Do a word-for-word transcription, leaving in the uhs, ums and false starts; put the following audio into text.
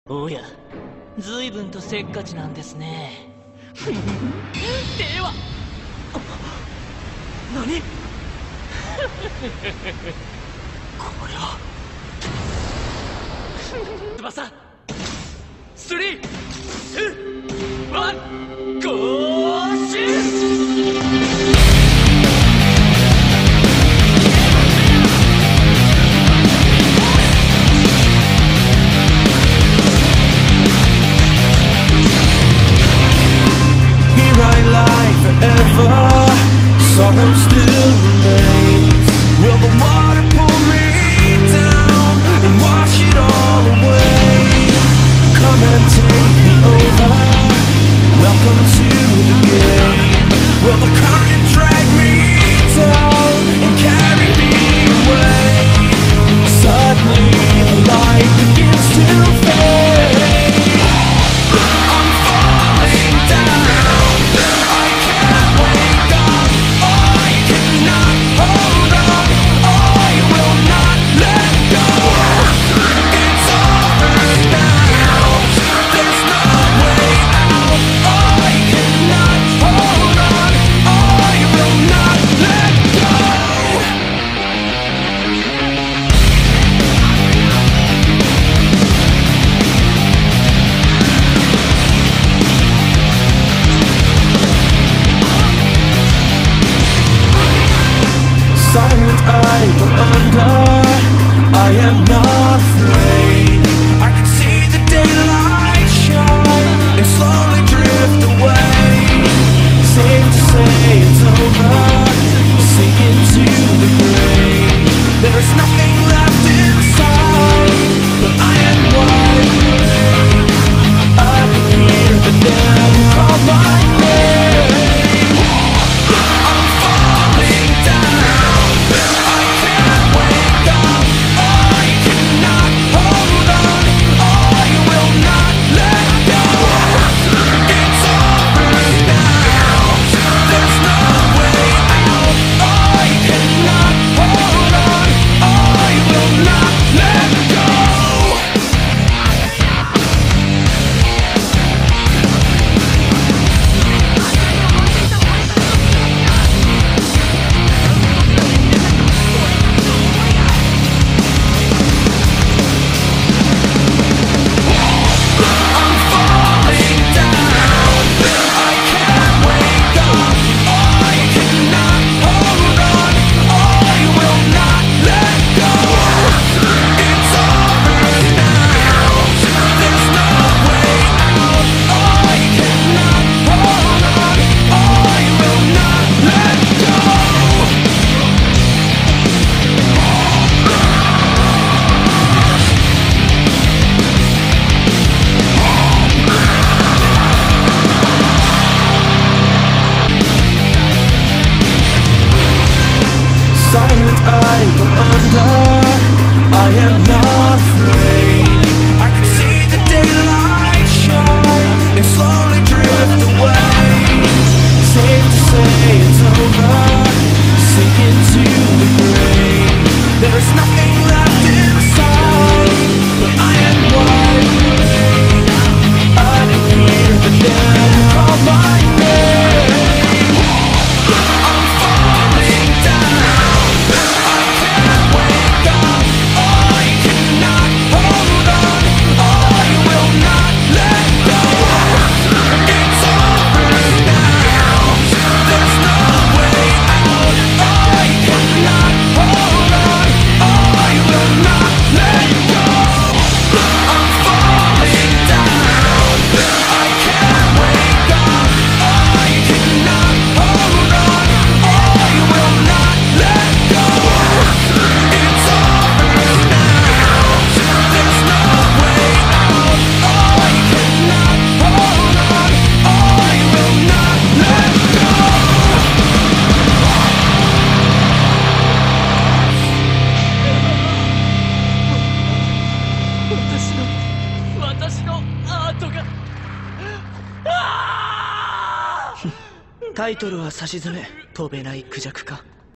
おや、随分とせっかちなんですね。では、何？これは翼スリー、ツー、ワン、ゴーシュー Sorrow still remains. Will the water pull me down and wash it all away? Come and take me over. Welcome to the game. Will the current drag me down and carry me away? Suddenly the light begins to fade. I'm falling down. I can't wake up. Hold on, I will not let go. It's over now. There's no way out. I cannot hold on. I will not let go. Silent, I go under. I am not afraid. I can see the daylight shine and slowly drift away. Safe to say it's over. Sink into the grave. There's nothing left inside, but I am wide awake. I can hear the dead call my name. I'm falling down. I can't wake up. I cannot hold on. I will not let go. It's over now. There's no way out. I cannot hold on. I will not let go. I'm falling down. I can't wake up. I cannot hold on. I will not let go. It's over now. There's no way out. I cannot hold on. I will not let go. Silent, I go under. I am not afraid. I can see the daylight shine and slowly drift away. Safe to say it's over. Sink into the grave. There's nothing left inside, but I am wide awake. I can hear the dead call my name. I'm falling down. I can't wake up. I cannot hold on. I will not let go. It's over now. There's no way out. I cannot hold on. I will not let go. I'm falling down. I can't wake up. I cannot hold on. I will not let go. It's over now. There's no way out. I cannot hold on. I will not let go. 私の私のアートが。あータイトルは差し詰め飛べないクジャクか。